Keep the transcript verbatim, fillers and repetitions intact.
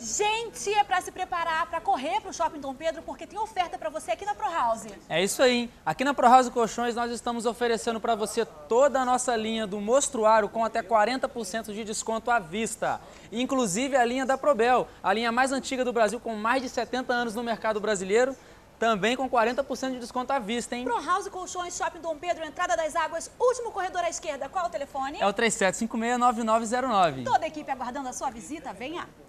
Gente, é para se preparar, para correr para o Shopping Dom Pedro, porque tem oferta para você aqui na Pro House. É isso aí. Aqui na Pro House Colchões nós estamos oferecendo para você toda a nossa linha do mostruário com até quarenta por cento de desconto à vista. Inclusive a linha da Probel, a linha mais antiga do Brasil com mais de setenta anos no mercado brasileiro, também com quarenta por cento de desconto à vista, hein? Pro House Colchões, Shopping Dom Pedro, entrada das águas, último corredor à esquerda. Qual é o telefone? É o três sete cinco seis, nove nove zero nove. Toda a equipe aguardando a sua visita, venha!